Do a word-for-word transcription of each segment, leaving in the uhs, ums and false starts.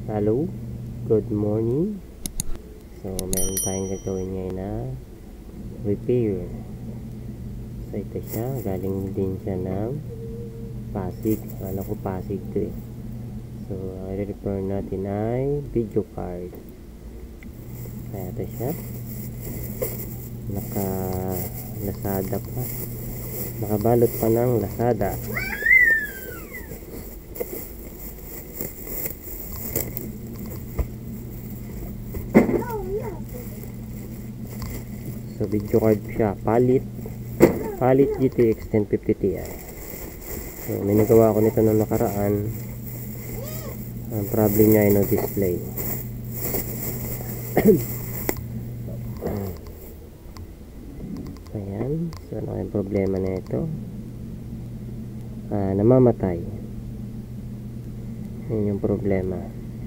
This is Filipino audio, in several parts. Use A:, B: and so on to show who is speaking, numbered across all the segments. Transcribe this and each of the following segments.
A: Hello, good morning. So meron tayong gagawin ngayon na repair. So ito siya, galing din siya ng Pasig. Alam ko Pasig to eh. So ang i-repair natin ay video card. Kaya ito siya, naka Lazada pa, nakabalot pa ng Lazada. So video card siya, palit palit G T X ten fifty Ti. So may nagawa ako nito nung nakaraan. Ang problem niya ay no display. Ayan, so ano yung problema na ito? Ah, namamatay. Yun yung problema.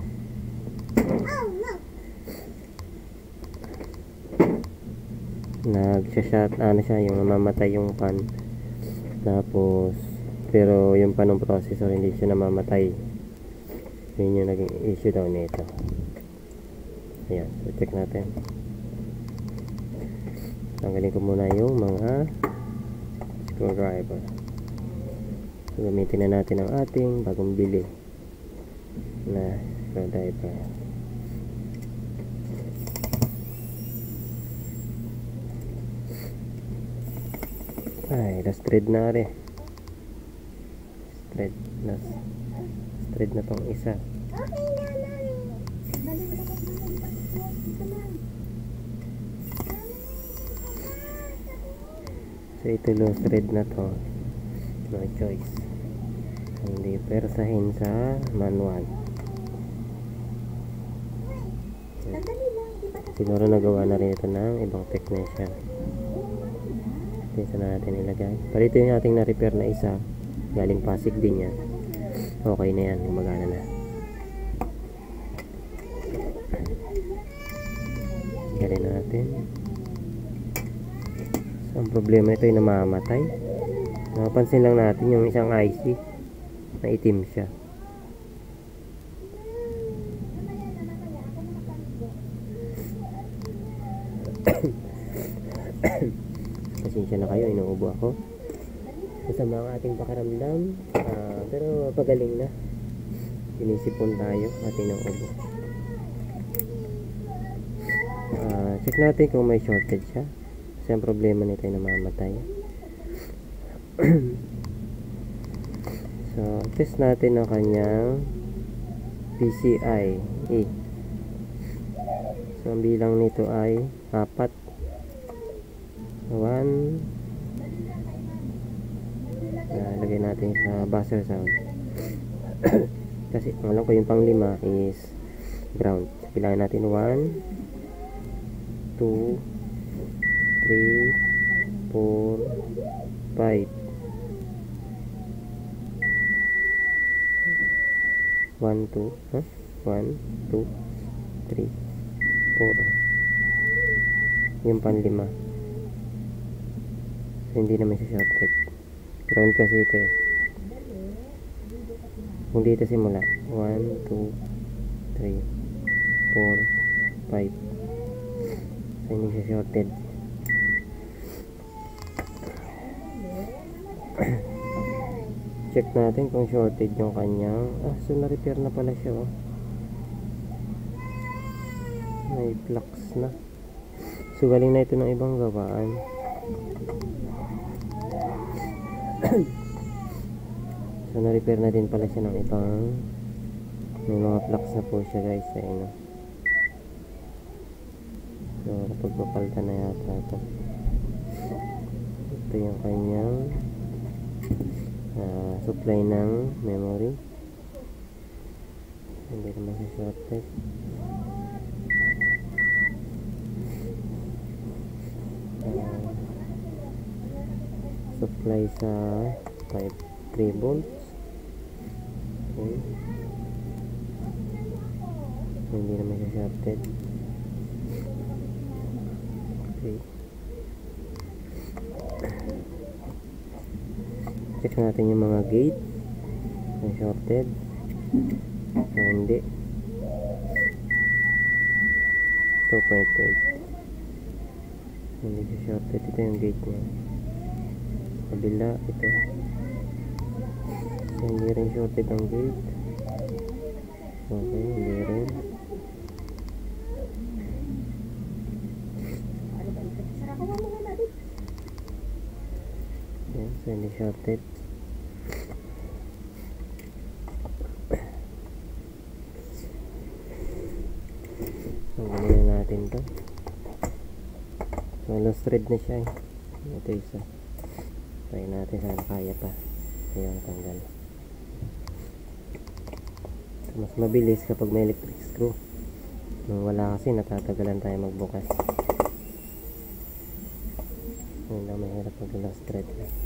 A: Nagsha-shut, ano siya, yung namamatay yung pan. Tapos pero yung pan ng processor hindi siya namamatay. Yun yung naging issue daw nito. Ayan, so check natin. Tanggalin ko muna yung mga screwdriver. So gamitin na natin ang ating bagong bili na screwdriver. Ay, last thread na rin. Thread na thread na tong isa. So ito loose thread na to. No choice. Hindi persahin sa manual. Siguro nagawa na rin ito ng ibang technician. Dito na natin ilagay. Pero ito yung ating na-repair na isa. Galing Pasig din yan. Okay na yan. Gumagana na. Galing natin. So, ang problema ito ay namamatay. Napansin lang natin yung isang I C na itim siya. Pasensya na kayo, inuubo ako. Masama ang ating pakiramdam, uh, pero pagaling na. Sinisipon tayo, ating ng ubo. Uh, check natin kung may shortage siya. Kasi ang problema nito ay namamatay. So, test natin ang kanyang P C I E. So, ang bilang nito ay apat. One. Uh, lagay natin sa buzzer sound. Kasi alam ko yung pang lima is ground. So, pilahin natin one, two, three, four, five. one, two, huh? one, two, three, four. Yung pang lima. So, hindi naman siya shorted. Ground kasi ito eh. Kung dito simula one, two, three, four, five. So hindi siya shorted. Check natin kung shorted yung kanyang. Ah, so na-repair na pala siya oh. May flux na. So galing na ito ng ibang gawaan. So na-repair na din pala siya ng ibang, may mga flux na po siya guys. Ayun, no? So pagpapalta na yata ito. Ito yung kanyang uh, supply ng memory. Hindi naman siya shorted. uh, Supply sa five three volts. Okay. Hindi naman siya shorted. Okay. Check natin yung mga gate. Shorted. So, hindi. point eight. Hindi siya shorted. Ito yung gate niya. Kabila, ito. So, hindi rin shorted ang gate. Okay, hindi rin. Yan, so hindi shorted. So, gawin na natin to. So, lost thread na siya eh. Ito isa. Try natin sana kaya pa. Ayun, tanggal. So, mas mabilis kapag may electric screw. Nung wala kasi, natatagalan tayo magbukas. Ayun lang, mahirap mag lost thread.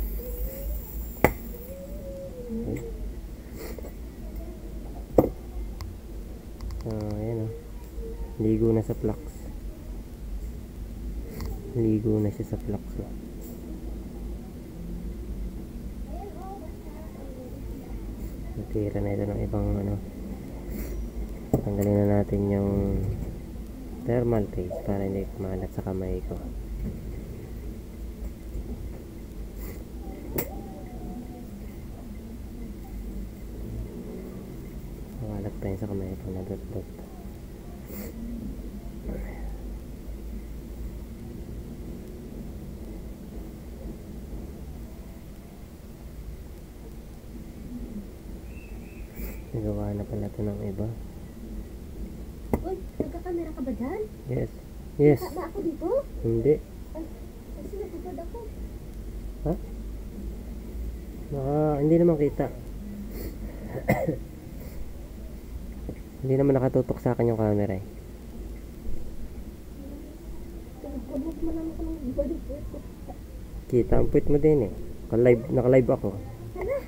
A: Okay. So, ayan o. Ligo na sa flux. Ligo na siya sa flux. Oh. Natira na ito ng ibang ano. Tanggalin na natin yung thermal paste para hindi kumalat sa kamay ko. Kumalat pa yun sa kamay ko na dot-dot. Nagawa na pala ito ng iba.
B: Uy, nagkakamera ka ba dyan?
A: Yes. Yes.
B: Ba ako dito?
A: Hindi.
B: Ay, kasi natupad ako.
A: Ha? Naka, hindi naman kita. Hindi naman nakatutok sa akin yung camera eh.
B: Pinagkulog mo lang ako ng body ko.
A: Kita ang puwit mo din eh. Naka-live, naka-live ako.
B: Hala!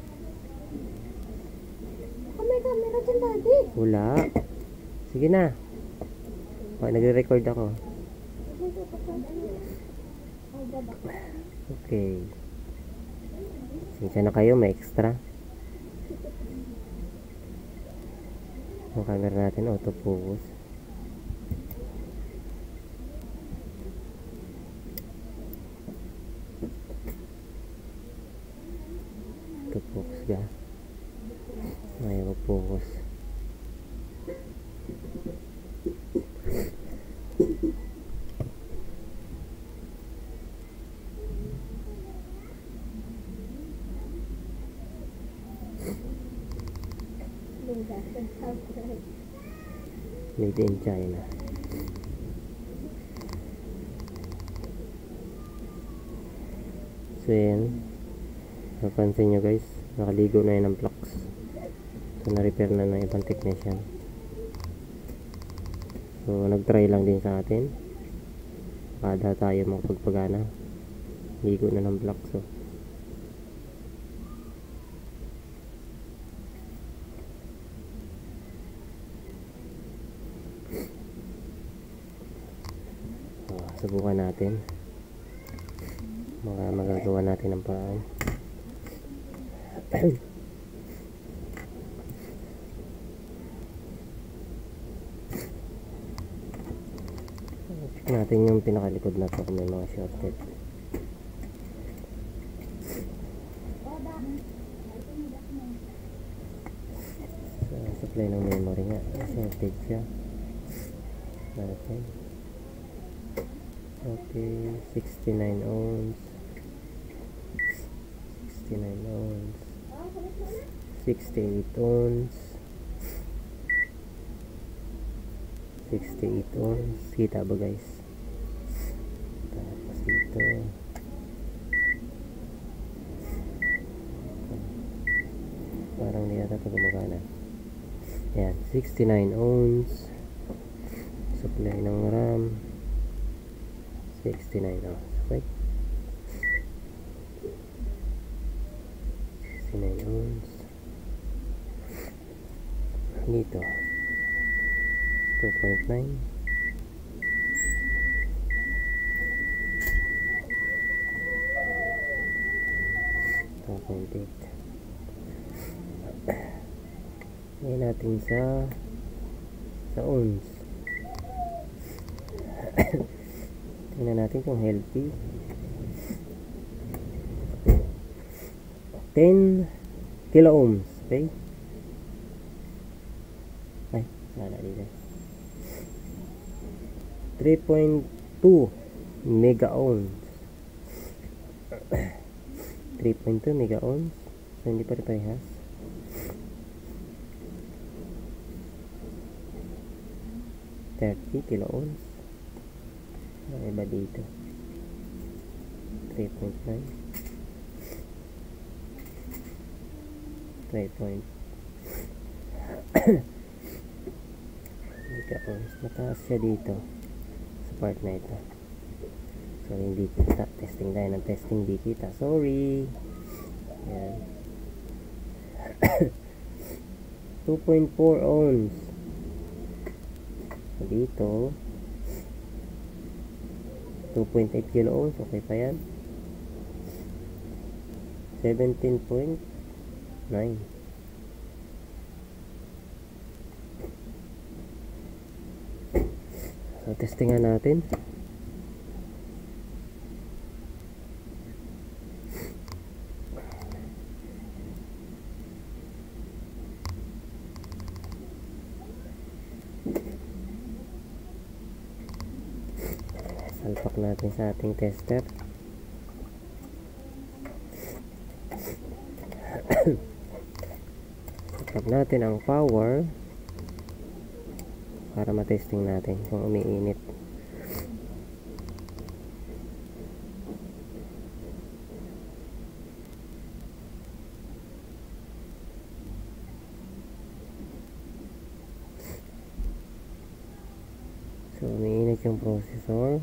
B: Baka may camera dyan dati.
A: Wala. Sige na. Oh, nagre-record ako. Okay. Sinsya na kayo, may extra. Ang camera natin, autofocus. Autofocus ka. Ayaw mag-focus. Made in China. So yan, napansin nyo guys, nakaligo na yun ng flux. So na-repair na ng ibang technician. So nag-try lang din sa atin kada tayo makapagpagana. Ligo na ng flux. So subukan natin, mga magagawa natin ng paraan. Check natin yung pinakalikod na to kung may mga shorted. So, supply ng memory nga, shorted siya natin. Okay, sixty-nine ohms, sixty-nine ohms, sixty-eight ohms, sixty-eight ohms. Kita ba guys? Tapos dito parang hindi yata ito gumagana. Yan, sixty-nine ohms. Supply ng RAM sixty-nine ohms. Okay, sixty-nine ohms. Dito two point nine, two point eight. Ngayon natin sa sa ohms. Tingnan natin kung healthy. ten kilo ohms. Okay? Ay, wala dito. three point two mega ohms. three point two mega ohms. So, hindi pa rin parehas. thirty kilo ohms. Ang iba dito. three point nine. three point mega ohms. Mataas siya dito sa part na ito. So, hindi kita. Testing tayo ng testing. Hindi kita. Sorry. Ayan. two point four ohms. So, dito two point eight kilo ohms. Okay pa yan. seventeen point nine. So, testingan natin. Salpak natin sa ating tester. Salpak natin ang power para matesting natin kung umiinit. So, umiinit yung processor.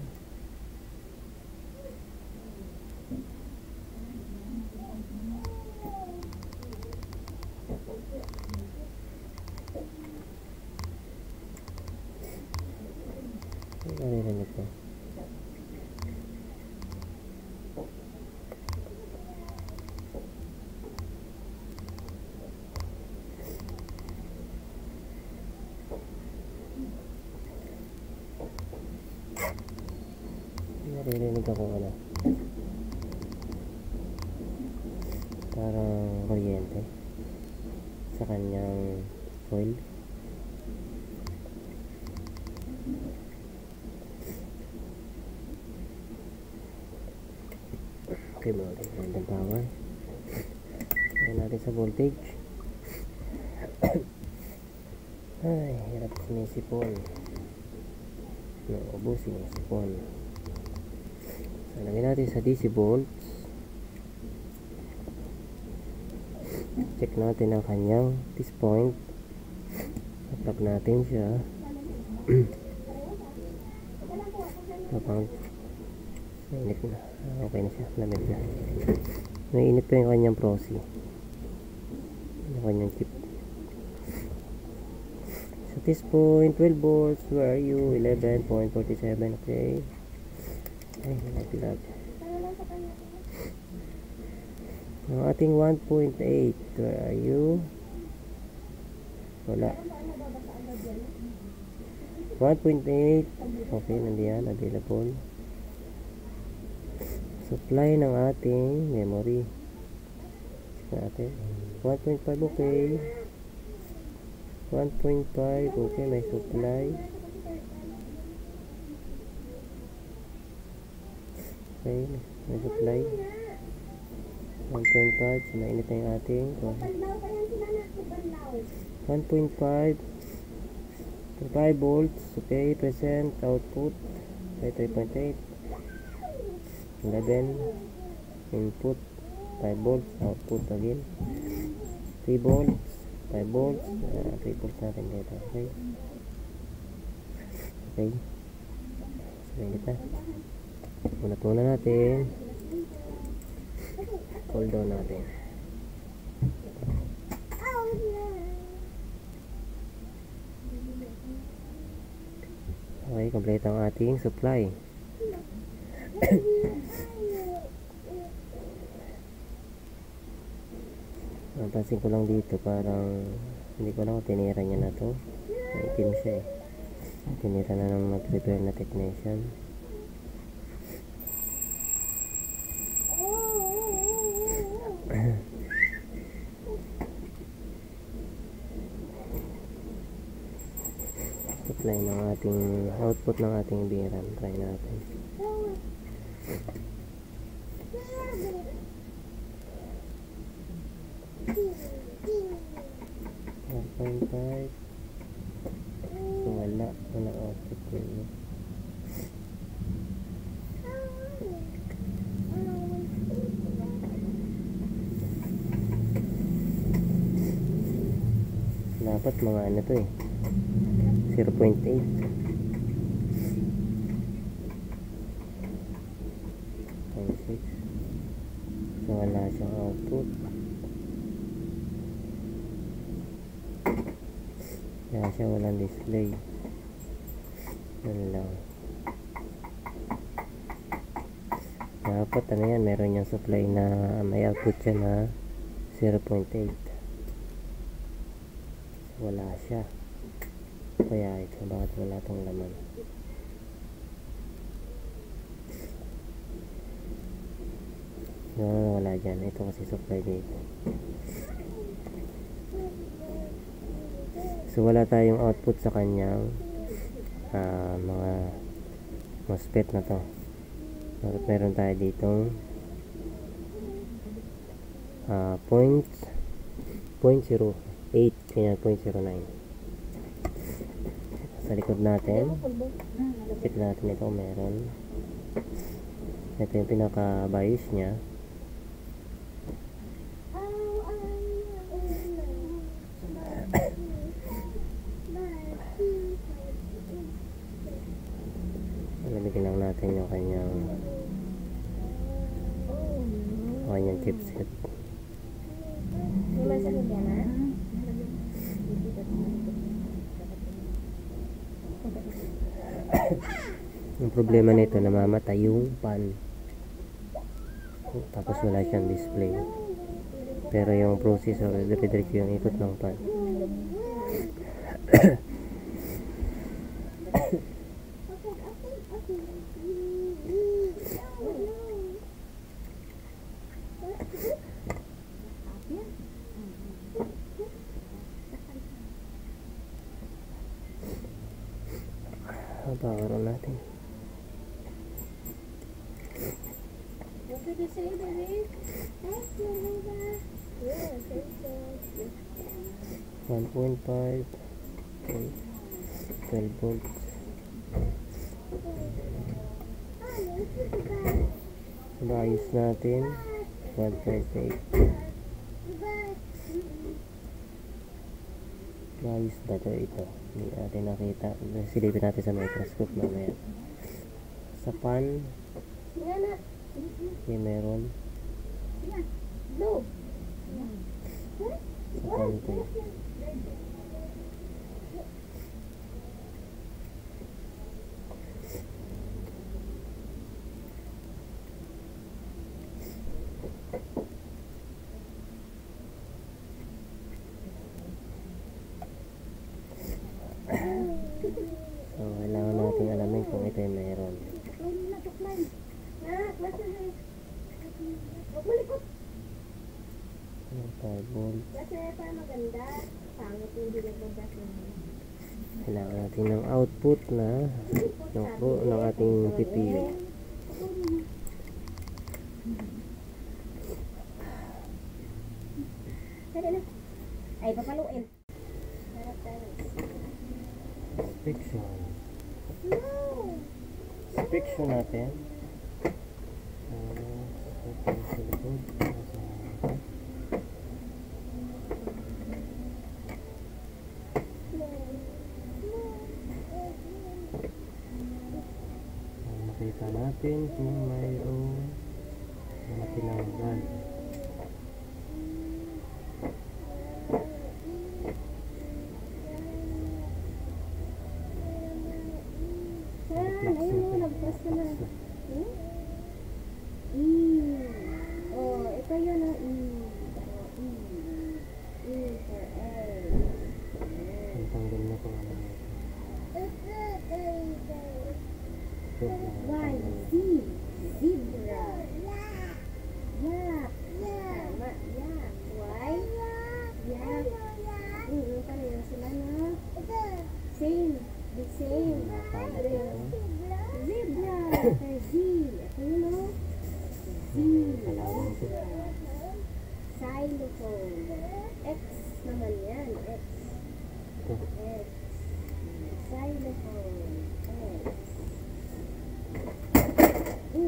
A: Naririnig ko. Naririnig ako ano. Parang kuryente sa kanyang coil. Okay, mga random power. Tingnan natin sa voltage. Ay, hirap sinisipon. Nauubusin yung sipon. So, lagyan natin sa D C volts. Check natin ang kanyang test point. Plug natin siya. Kapag mainit na. Okay na siya. Lamig na. Mainit pa yung kanyang proxy. Yung kanyang chip. Sa test point, twelve volts. Where are you? eleven point four seven. Okay. Ay, napilag. Ang ating one point eight. Where are you? Wala. one point eight. Okay, nandiyan. Available. Supply ng ating memory. Check natin. one point five. Okay. one point five. Okay, may supply. Okay, may supply. one point five. So, mainit na yung ating one point five. five volts. Okay, present output. Okay, three point eight. eleven. Input. five volts. Output again. three volts. five volts. Uh, three volts natin dito. Okay. Okay. So, mainit na. Unat muna natin. Cool down natin. Okay, complete ang ating supply. Napansin ko lang dito, parang hindi ko lang tinira niya na to. Maitim siya eh. Tinira na ng mag-repair na technician. Supply ng ating output ng ating biran. Try natin. one point five. So wala. Wala output yun. Dapat mga ano to eh. zero point eight. zero point six. So wala siyang output. Kaya siya walang display. Yan lang. Dapat ano yan, meron yung supply na may output siya na zero point eight. Wala siya. Kaya ito, bakit wala tong laman? No, wala dyan. Ito kasi supply dito. So wala tayong output sa kanyang uh, mga MOSFET na to. Bakit meron tayo ditong uh, point zero eight, kanya point zero nine. Sa likod natin, kapit natin ito, meron. Ito yung pinaka bias niya. Lalagyan lang natin yung kanyang kanyang chipset. Yung problema nito, namamatay yung pan. Tapos wala siyang display. Pero yung processor, dire-diretso yung ikot ng pan. Power on natin.
B: What did you say, baby?
A: one point five. Okay. twelve volts. Bias natin one point eight. Bias ba ito? Ito. Hindi natin nakita. Silipin natin sa microscope mamaya. Sa pan, hindi meron. Sa pan ito. So, kailangan natin alamin kung ito ay mayroon. five volts. Kailangan natin ng output na ng, ng ating P P U.
B: Ay, papaluin.
A: Inspection. Inspection natin. Uh, sa likod. Makita natin kung mayroong mga tinanggal.
B: Ayun, nagpas na na. E. Oh, ito yun ang E. E. E for A.
A: Ang tanggal na kung ano.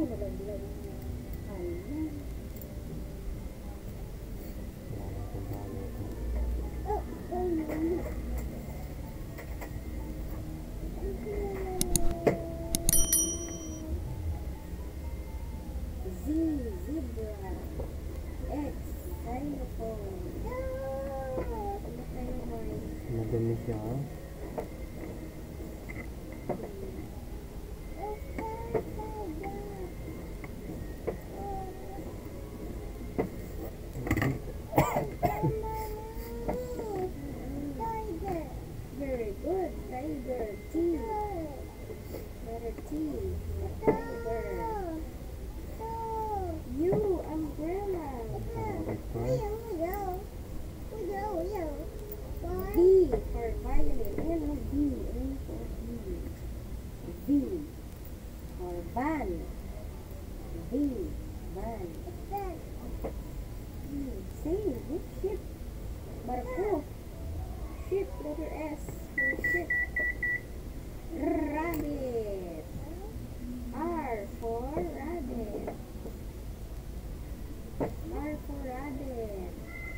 B: nalaglag. Hala.
A: Wala natin paano ito.
B: Oh, oh, no. Z, zebra. X, xylophone. Ano tayo mo?
A: Madumi siya.
B: Very good. Tiger. T. Letter T. Tiger. U. Umbrella. V for violet. Ayan o, V. Ayan for V. V for van. V. Van. Hmm, same. Which ship? Barko. Ship. Letter S for ship. Rabbit. R for rabbit. R for rabbit.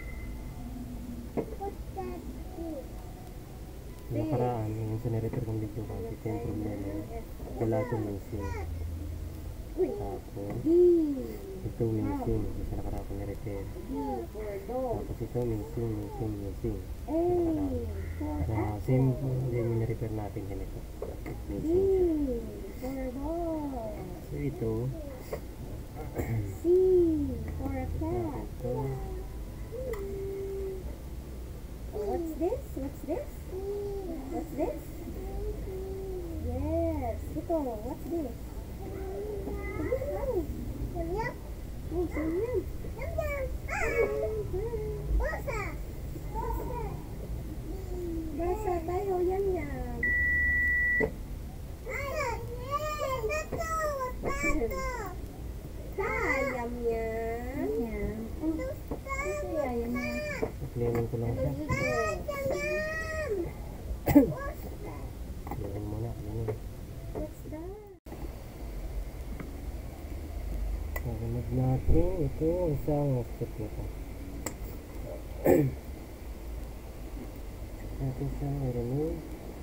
B: What's that?
A: Nakaraan, yung sa narrator kong video kasi ito yung problema. Wala itong missing. Tapos,
B: D.
A: ito missing. Ito sa nakaraan kong narrator.
B: D for dog.
A: Tapos ito missing, missing, missing.
B: A for
A: Sa
B: apple.
A: same din yung na-repair natin ganito.
B: D
A: Missing.
B: for ball.
A: So ito,
B: C for a cat.
A: ito,
B: Oh, what's this? What's this? What's this? Yes. Ito, what's this? Oh, oh, so yum. Basa tayo, yum yum. Hi, yum yum. Kaya yum yum.
A: clearing ko lang siya.
B: What's that?
A: Clearing muna, clearing.
B: What's that?
A: Sagamag natin, ito, isang step na ito. Natin siya, i-remove.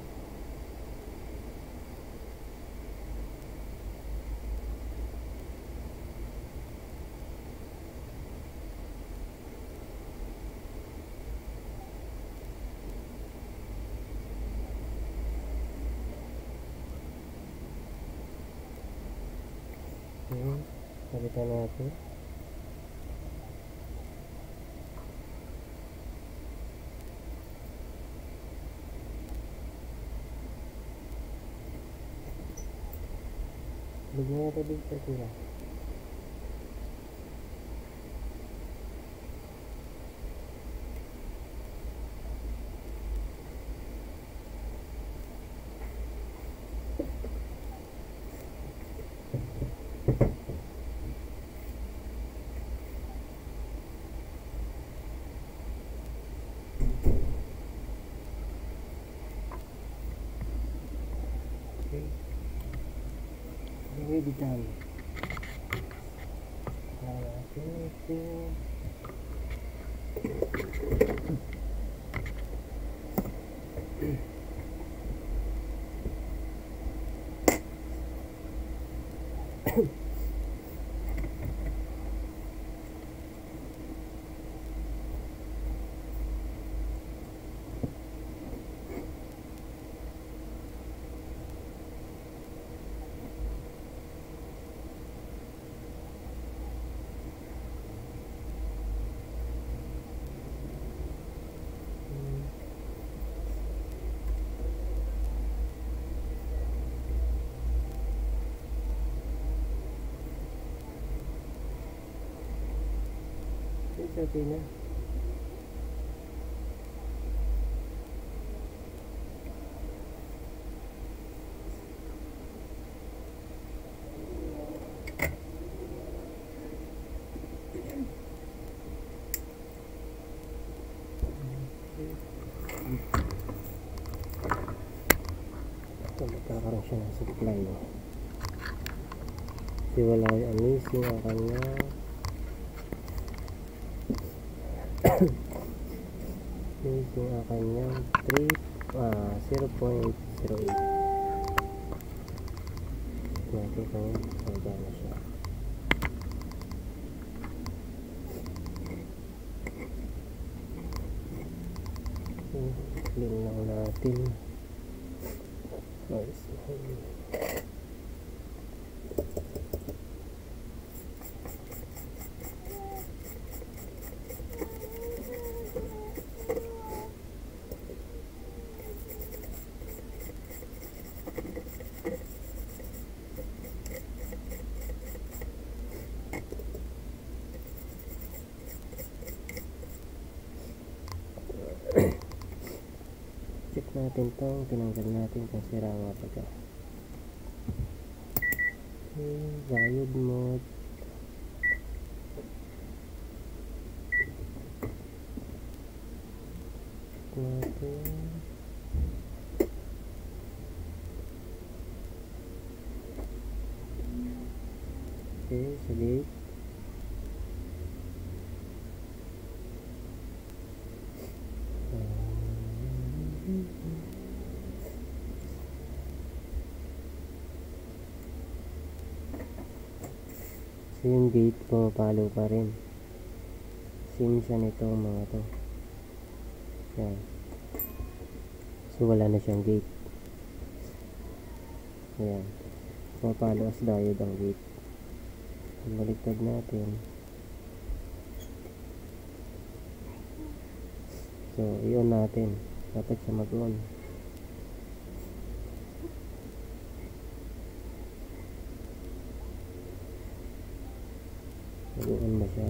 A: Okay, palitan natin. Bigyan natin din sa tira. Okay. Ready done. Natin ito. It's okay na. Ito, magkakaroon siya ng supply. Kasi wala yung missing ang kanya missing ang kanya three ah zero point zero eight. Natin kung magana siya. Okay, clean lang natin. Nice. Check natin tong tinanggal natin kung sira nga pagka. Okay, diode mode. Check natin. Okay, sa gate. So yung gate pumapalo pa rin. Sim siya nito mga to. Yan. So wala na siyang gate. Ayan. Pumapalo as diode ang gate. Baliktad natin. So i-on natin. Dapat siya mag-on. Mag-on ba siya?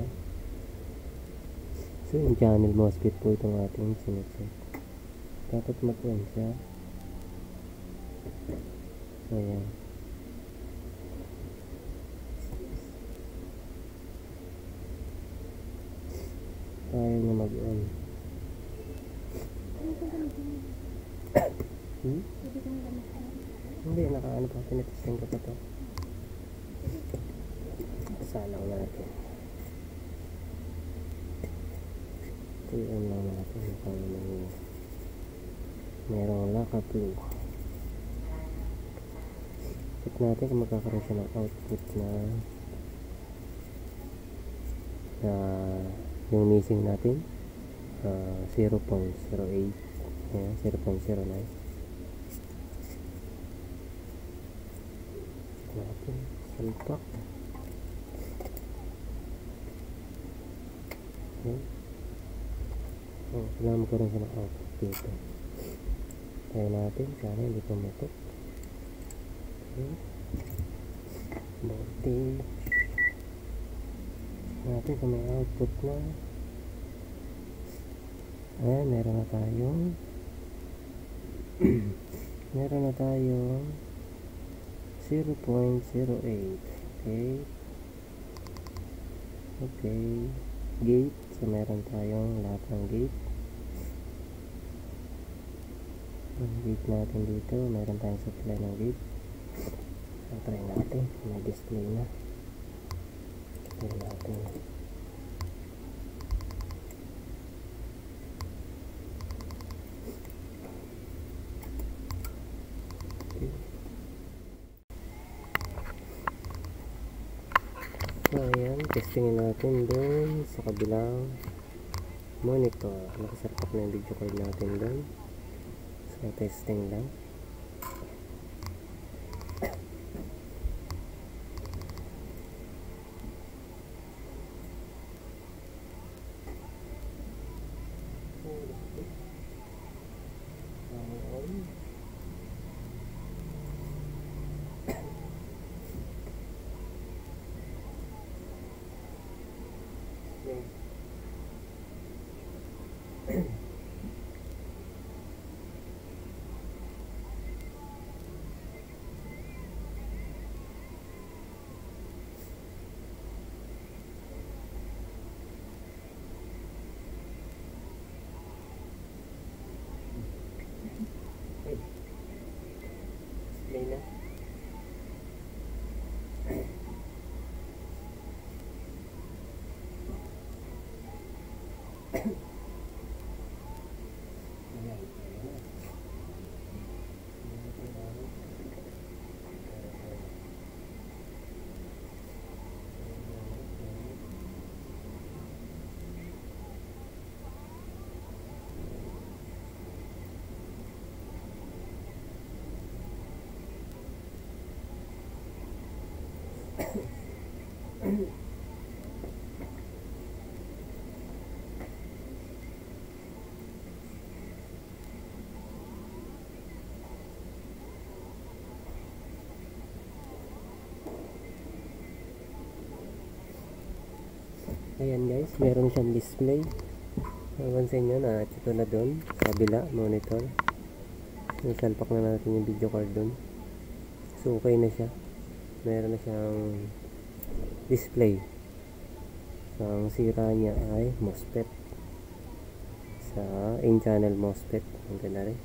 A: So yung channel MOSFET po itong ating sinecheck. Dapat mag-on siya. Ayan. Ayaw niya mag-on. Hmm? Hindi, naka-ano pa. Pinatesting ko pa to. Salang natin. Ito lang natin. Kung may merong laka-blue. Check natin kung magkakaroon siya ng output na na yung missing natin uh, zero point zero eight. Ayan, zero point zero nine. Check natin. Salpak. Okay. Oh, kailangan magkaroon siya ng output dito. Try natin. Sana hindi pumutok. Okay. Voltage. Natin kung may output na. Ayan, meron na tayong meron na tayong zero point zero eight. Okay. Okay. Gate. So meron tayong lahat ng gate. Ang gate natin dito, meron tayong supply ng gate. So try natin. May display na. Try natin. So ayan, testingin natin dun sa kabilang monitor. Nakasarpak na yung video card natin dun. So testing lang. Display na. Ayan guys, meron siyang display. Napansin nyo na ito na doon sa kabila, monitor. Nasalpak na natin yung video card doon. So okay na siya. Meron na siyang display. So ang sira niya ay MOSFET. Sa in-channel MOSFET. Ang ganda rin.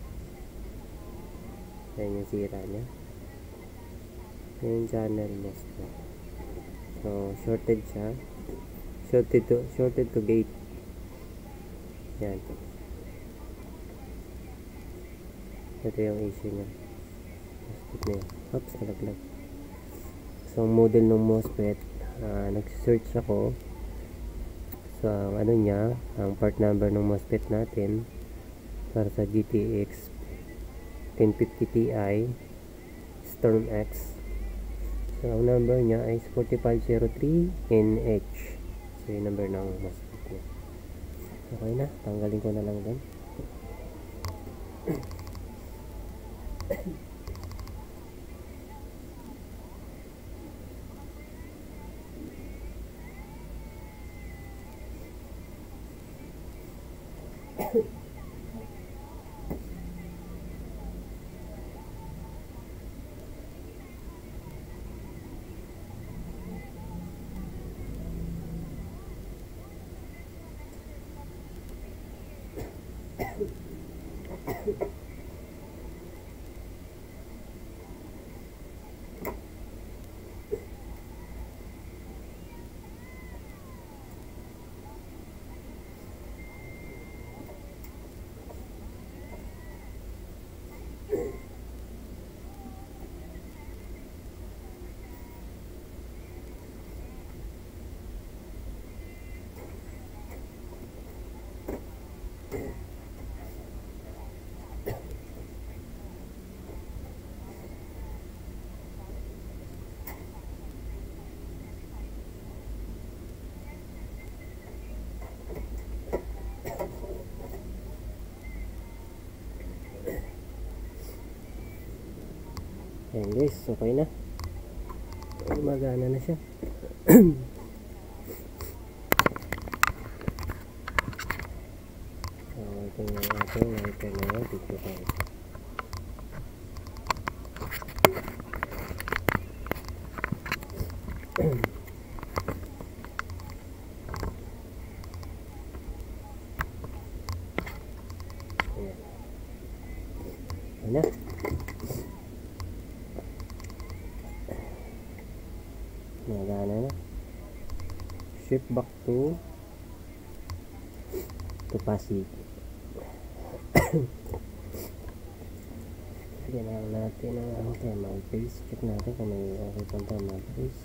A: Ayan yung sira niya. In-channel MOSFET. So shorted siya. Shorted to, shorted to gate. Yan. Ito yung issue niya. MOSFET na yun. Oops, nalaglag. So, ang model ng MOSFET, uh, nag-search ako. So, ang ano niya, ang part number ng MOSFET natin para sa G T X ten fifty Ti Storm X. So, ang number niya ay forty-five oh three N H. So, yung number ng MOSFET niya. Okay na, tanggalin ko na lang din. Ayan guys, okay na. Magana na siya. So, ito yung ating lighter na yan. Dito tayo. Ayan. Ayan na. Nagana na. Shift back to to passive. Lagyan lang natin ang thermal paste. Check natin kung may okay pang thermal paste.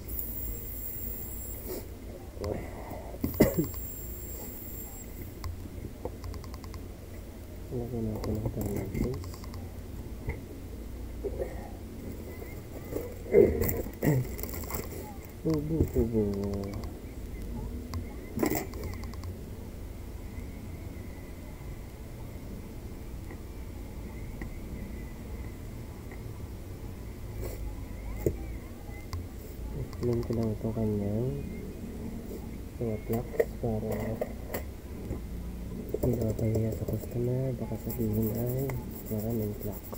A: Lagyan natin ang thermal paste. Tubo, tubo. Tignan ko lang ito kanyang mga plugs para hindi napahiya sa customer. Baka sabihin ay maraming plugs.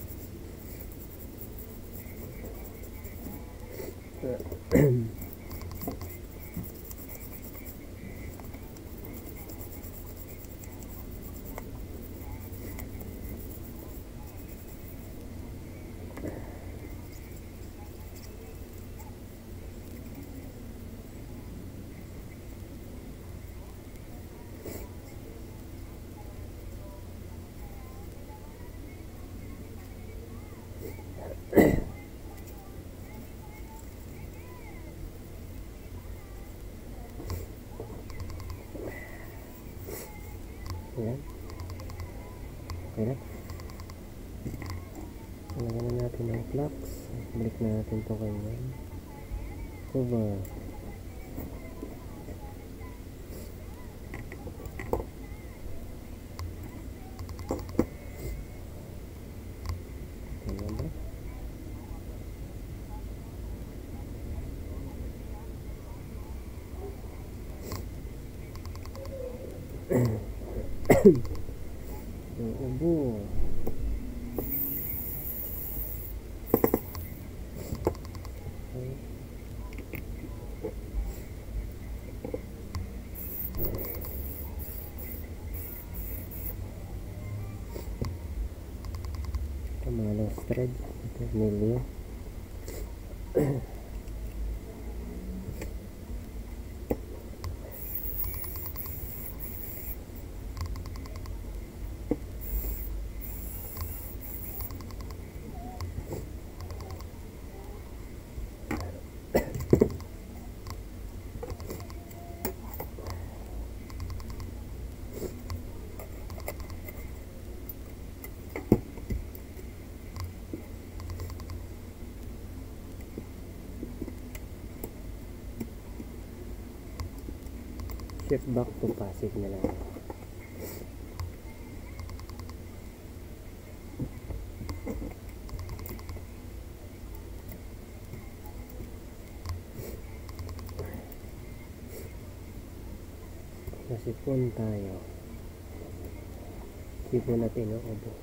A: Ayan. Okay na. Lagyan na natin ang plugs. Balik na natin ito kanyan. cover. Ano ba? Yung ubo. Ito mga lost thread. Tornilyo. Shift back to passive na lang. Nasipon tayo. Sipon natin ang ubo.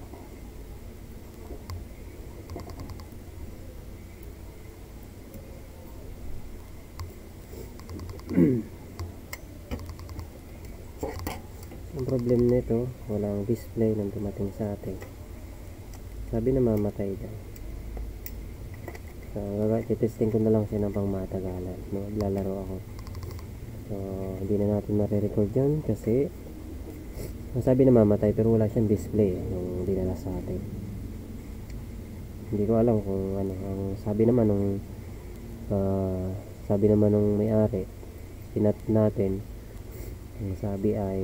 A: Ang problem nito, walang display nang dumating sa atin. Sabi na mamatay daw. So, gagawin, ko na lang siya ng pang matagalan. No? Lalaro ako. So, hindi na natin marirecord yan kasi sabi na mamatay pero wala siyang display nung dinala sa atin. Hindi ko alam kung ano. Ang sabi naman nung uh, sabi naman nung may-ari, pinat natin, ang sabi ay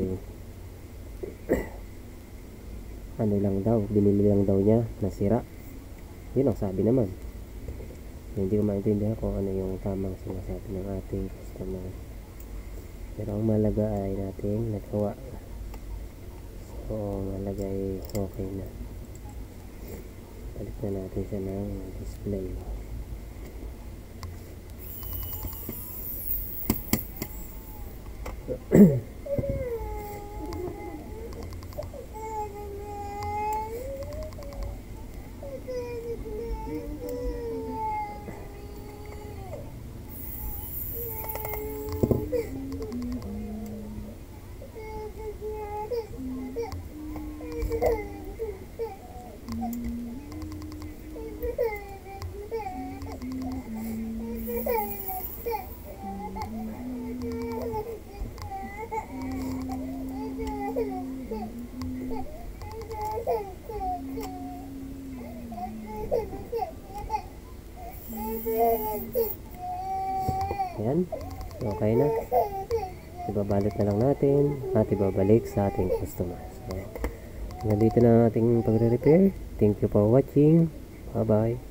A: ano lang daw, binili lang daw niya, nasira. Yun ang sabi naman. So, hindi ko maintindihan kung ano yung tamang sinasabi ng ating customer. Pero ang malaga ay nating nagawa. So, malaga ay okay na. Balik na natin siya ng display. Ayan, okay na. Ibabalot na lang natin at ibabalik sa ating customer. So, nandito na ang ating pagre-repair. Thank you for watching. Bye bye.